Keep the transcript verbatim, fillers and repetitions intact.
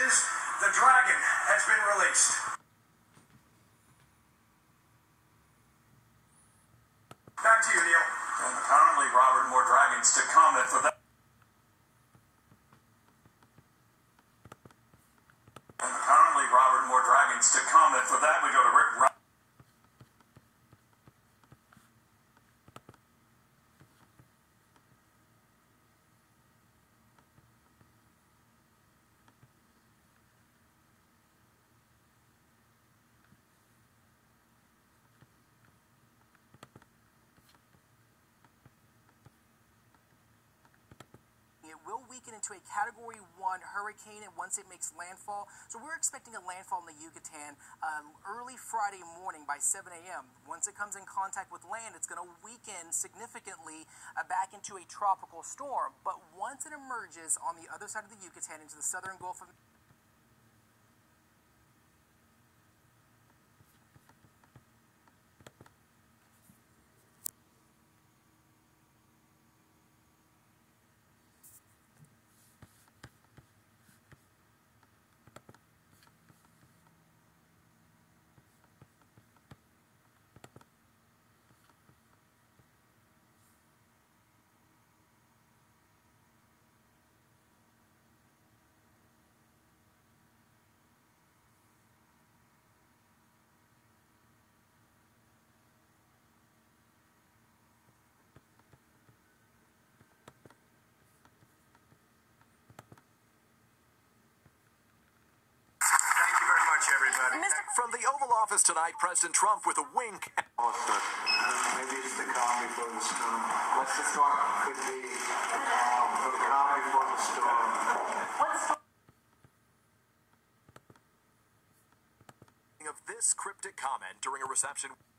is the dragon has been released. Back to you, Neil. And apparently, Robert, more dragons to come. And for that, and apparently, Robert, more dragons to come. And for that, we go to Rick. Ra It will weaken into a Category one hurricane and once it makes landfall. So we're expecting a landfall in the Yucatan uh, early Friday morning by seven A M Once it comes in contact with land, it's going to weaken significantly uh, back into a tropical storm. But once it emerges on the other side of the Yucatan into the southern Gulf of From the Oval Office tonight, President Trump with a wink. Oh, maybe it's the calm before the storm. What's the storm? Could be um, the calm before the storm. What's of this cryptic comment during a reception.